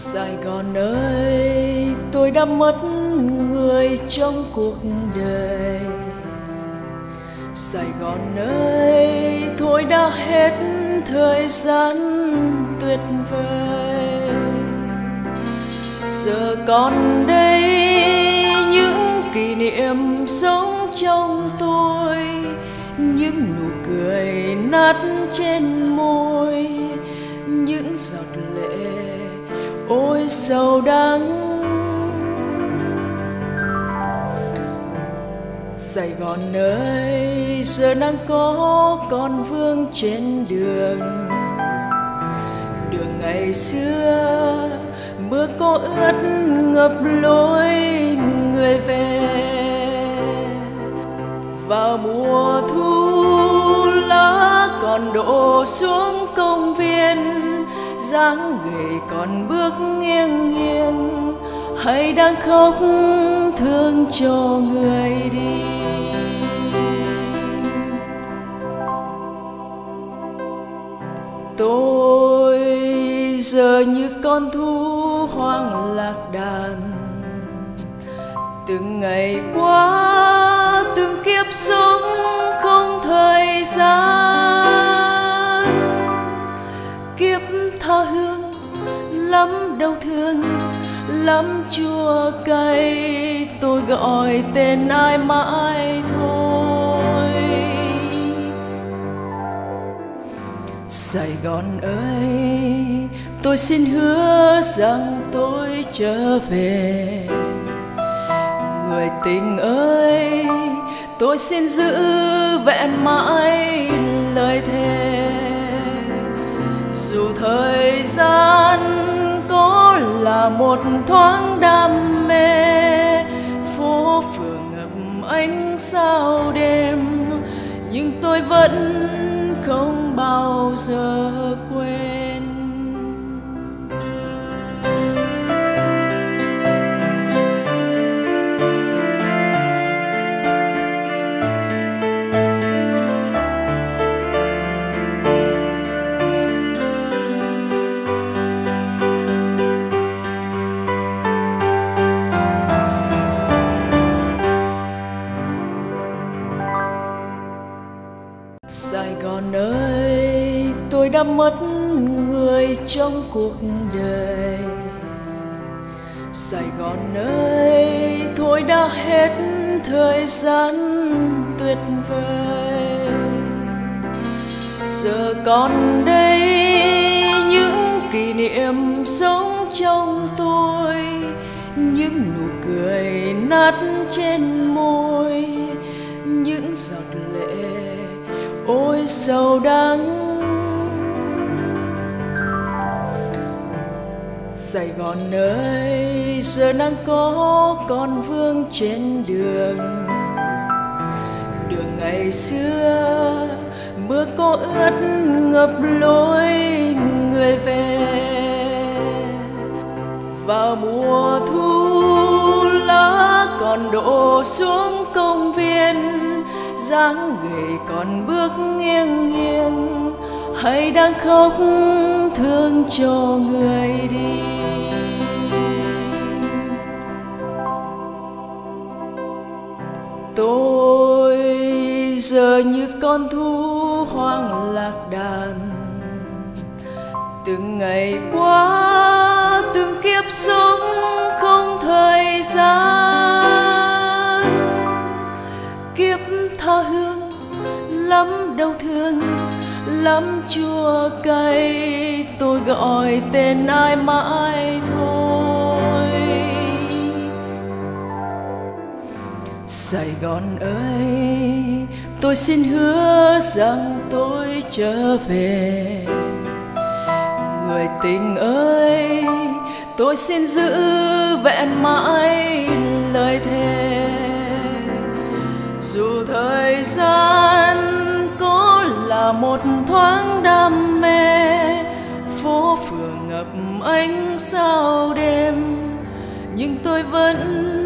Sài Gòn ơi, tôi đã mất người trong cuộc đời. Sài Gòn ơi, thôi đã hết thời gian tuyệt vời. Giờ còn đây những kỷ niệm sống trong tôi, những nụ cười nát trên môi, những giọt lệ ôi sầu đắng. Sài Gòn ơi, giờ đang có con vương trên đường. Đường ngày xưa mưa có ướt ngập lối người về. Vào mùa thu lá còn đổ xuống công viên, dáng người còn bước nghiêng nghiêng, hay đang khóc thương cho người đi. Tôi giờ như con thú hoang lạc đàn, từng ngày qua từng kiếp sống không thời gian. Kiếp tha hương lắm đau thương, lắm chua cay, tôi gọi tên ai mãi thôi. Sài Gòn ơi, tôi xin hứa rằng tôi trở về. Người tình ơi, tôi xin giữ vẹn mãi lời thề. Dù thời gian có là một thoáng đam mê, phố phường ngập ánh sao đêm, nhưng tôi vẫn không bao giờ quên. Sài Gòn ơi, tôi đã mất người trong cuộc đời. Sài Gòn ơi, thôi đã hết thời gian tuyệt vời. Giờ còn đây những kỷ niệm sống trong tôi, những nụ cười nát trên môi, những giọt lệ ôi sầu đắng. Sài Gòn ơi, giờ đang có con vương trên đường. Đường ngày xưa mưa có ướt ngập lối người về. Vào mùa thu lá còn đổ xuống công viên, dáng người còn bước nghiêng nghiêng, hay đang khóc thương cho người đi. Tôi giờ như con thú hoang lạc đàn, từng ngày qua từng kiếp sống không thời gian. Kiếp tha hương lắm đau thương, lắm chua cay, tôi gọi tên ai mãi thôi. Sài Gòn ơi, tôi xin hứa rằng tôi trở về. Người tình ơi, tôi xin giữ vẹn mãi lời thề. Dù thời gian có là một thoáng đam mê, phố phường ngập ánh sao đêm, nhưng tôi vẫn